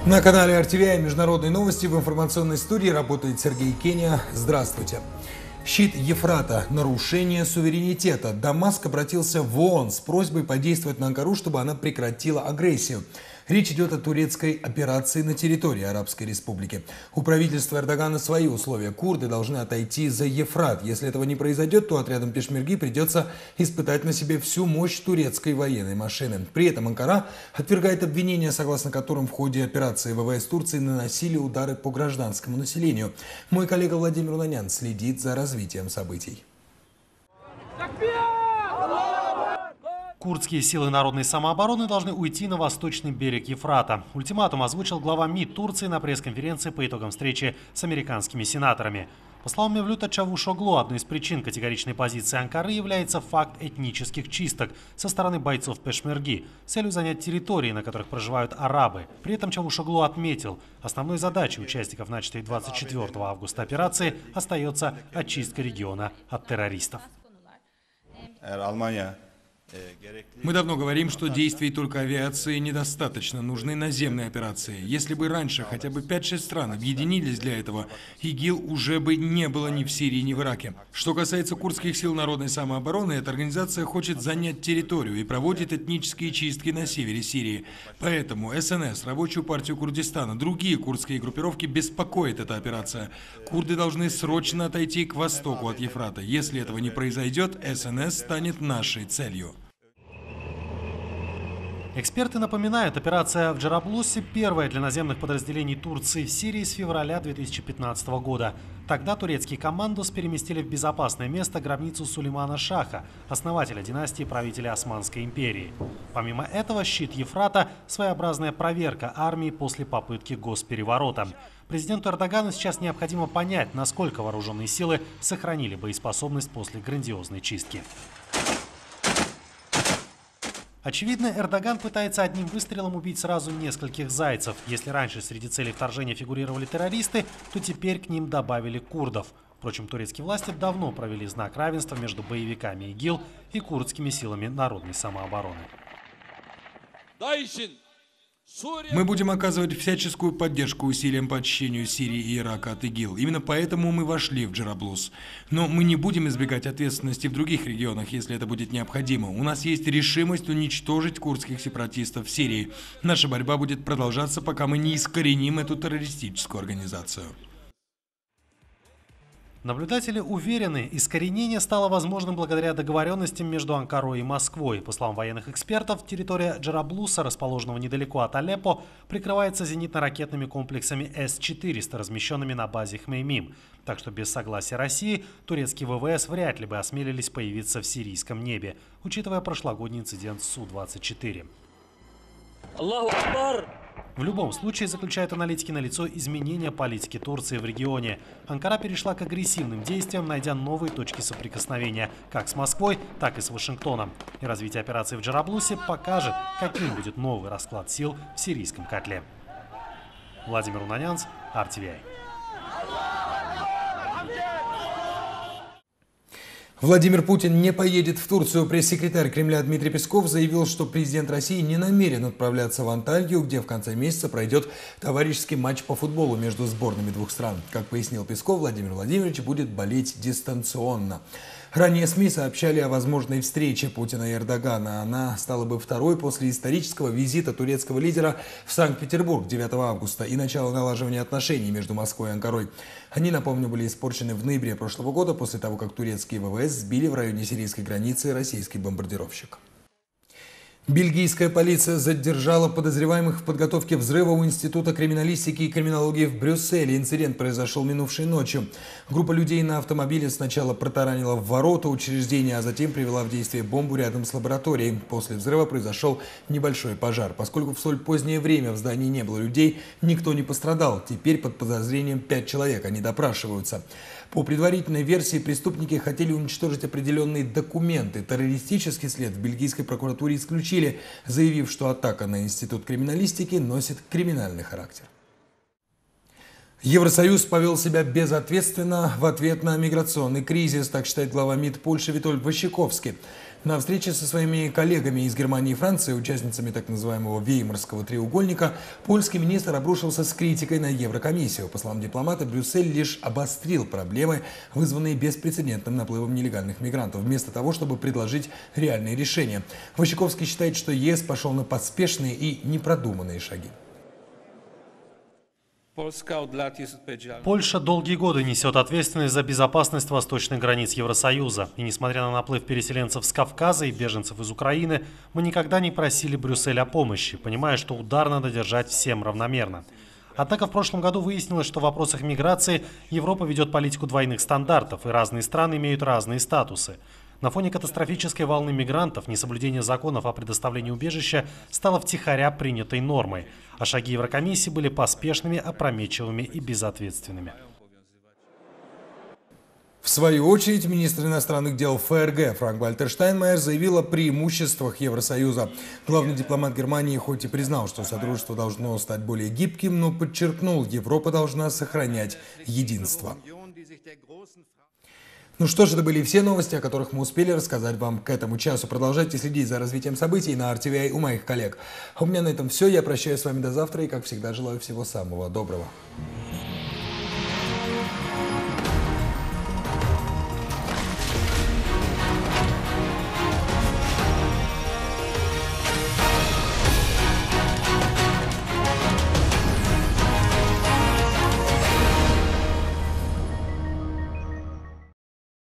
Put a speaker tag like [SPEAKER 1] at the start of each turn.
[SPEAKER 1] На канале RTVI международные новости. В информационной студии работает Сергей Кения. Здравствуйте. Щит Ефрата. Нарушение суверенитета. Дамаск обратился в ООН с просьбой подействовать на Анкару, чтобы она прекратила агрессию. Речь идет о турецкой операции на территории Арабской Республики. У правительства Эрдогана свои условия. Курды должны отойти за Ефрат. Если этого не произойдет, то отрядам Пешмерги придется испытать на себе всю мощь турецкой военной машины. При этом Анкара отвергает обвинения, согласно которым в ходе операции ВВС Турции наносили удары по гражданскому населению. Мой коллега Владимир Унанян следит за развитием событий.
[SPEAKER 2] Курдские силы народной самообороны должны уйти на восточный берег Ефрата. Ультиматум озвучил глава МИД Турции на пресс-конференции по итогам встречи с американскими сенаторами. По словам Мевлюта Чавушоглу, одной из причин категоричной позиции Анкары является факт этнических чисток со стороны бойцов Пешмерги с целью занять территории, на которых проживают арабы. При этом Чавушоглу отметил, основной задачей участников начатой 24 августа операции остается очистка региона от террористов.
[SPEAKER 1] Мы давно говорим, что действий только авиации недостаточно, нужны наземные операции. Если бы раньше хотя бы 5-6 стран объединились для этого, ИГИЛ уже бы не было ни в Сирии, ни в Ираке. Что касается курдских сил народной самообороны, эта организация хочет занять территорию и проводит этнические чистки на севере Сирии. Поэтому СНС, Рабочую партию Курдистана, другие курдские группировки беспокоит эта операция. Курды должны срочно отойти к востоку от Ефрата. Если этого не произойдет, СНС станет нашей целью.
[SPEAKER 2] Эксперты напоминают, операция в Джараблусе первая для наземных подразделений Турции в Сирии с февраля 2015 года. Тогда турецкий командос переместили в безопасное место гробницу Сулеймана Шаха, основателя династии правителя Османской империи. Помимо этого, щит Ефрата – своеобразная проверка армии после попытки госпереворота. Президенту Эрдогану сейчас необходимо понять, насколько вооруженные силы сохранили боеспособность после грандиозной чистки. Очевидно, Эрдоган пытается одним выстрелом убить сразу нескольких зайцев. Если раньше среди целей вторжения фигурировали террористы, то теперь к ним добавили курдов. Впрочем, турецкие власти давно провели знак равенства между боевиками ИГИЛ и курдскими силами народной самообороны.
[SPEAKER 1] Мы будем оказывать всяческую поддержку усилиям по очищению Сирии и Ирака от ИГИЛ. Именно поэтому мы вошли в Джараблус. Но мы не будем избегать ответственности в других регионах, если это будет необходимо. У нас есть решимость уничтожить курдских сепаратистов в Сирии. Наша борьба будет продолжаться, пока мы не искореним эту террористическую организацию.
[SPEAKER 2] Наблюдатели уверены, искоренение стало возможным благодаря договоренностям между Анкарой и Москвой. По словам военных экспертов, территория Джараблуса, расположенного недалеко от Алеппо, прикрывается зенитно-ракетными комплексами С-400, размещенными на базе Хмеймим. Так что без согласия России турецкие ВВС вряд ли бы осмелились появиться в сирийском небе, учитывая прошлогодний инцидент с Су-24.
[SPEAKER 3] Аллаху Акбар!
[SPEAKER 2] В любом случае, заключают аналитики, налицо изменения политики Турции в регионе. Анкара перешла к агрессивным действиям, найдя новые точки соприкосновения как с Москвой, так и с Вашингтоном. И развитие операции в Джараблусе покажет, каким будет новый расклад сил в сирийском котле. Владимир Унанян, RTVI.
[SPEAKER 1] Владимир Путин не поедет в Турцию. Пресс-секретарь Кремля Дмитрий Песков заявил, что президент России не намерен отправляться в Анталью, где в конце месяца пройдет товарищеский матч по футболу между сборными двух стран. Как пояснил Песков, Владимир Владимирович будет болеть дистанционно. Ранее СМИ сообщали о возможной встрече Путина и Эрдогана. Она стала бы второй после исторического визита турецкого лидера в Санкт-Петербург 9 августа и начала налаживания отношений между Москвой и Анкарой. Они, напомню, были испорчены в ноябре прошлого года после того, как турецкие ВВС сбили в районе сирийской границы российский бомбардировщик. Бельгийская полиция задержала подозреваемых в подготовке взрыва у Института криминалистики и криминологии в Брюсселе. Инцидент произошел минувшей ночью. Группа людей на автомобиле сначала протаранила в ворота учреждения, а затем привела в действие бомбу рядом с лабораторией. После взрыва произошел небольшой пожар. Поскольку в столь позднее время в здании не было людей, никто не пострадал. Теперь под подозрением 5 человек, они допрашиваются. По предварительной версии, преступники хотели уничтожить определенные документы. Террористический след в бельгийской прокуратуре исключили, заявив, что атака на Институт криминалистики носит криминальный характер. Евросоюз повел себя безответственно в ответ на миграционный кризис, так считает глава МИД Польши Витольд Ващиковский. На встрече со своими коллегами из Германии и Франции, участницами так называемого Веймарского треугольника, польский министр обрушился с критикой на Еврокомиссию. По словам дипломата, Брюссель лишь обострил проблемы, вызванные беспрецедентным наплывом нелегальных мигрантов, вместо того, чтобы предложить реальные решения. Войчаковский считает, что ЕС пошел на поспешные и непродуманные шаги.
[SPEAKER 2] Польша долгие годы несет ответственность за безопасность восточных границ Евросоюза. И несмотря на наплыв переселенцев с Кавказа и беженцев из Украины, мы никогда не просили Брюссель о помощи, понимая, что удар надо держать всем равномерно. Однако в прошлом году выяснилось, что в вопросах миграции Европа ведет политику двойных стандартов, и разные страны имеют разные статусы. На фоне катастрофической волны мигрантов несоблюдение законов о предоставлении убежища стало втихаря принятой нормой, а шаги Еврокомиссии были поспешными, опрометчивыми и безответственными.
[SPEAKER 1] В свою очередь, министр иностранных дел ФРГ Франк-Вальтер Штайнмайер заявил о преимуществах Евросоюза. Главный дипломат Германии хоть и признал, что сотрудничество должно стать более гибким, но подчеркнул, Европа должна сохранять единство. Ну что ж, это были все новости, о которых мы успели рассказать вам к этому часу. Продолжайте следить за развитием событий на RTVI у моих коллег. А у меня на этом все. Я прощаюсь с вами до завтра и, как всегда, желаю всего самого доброго.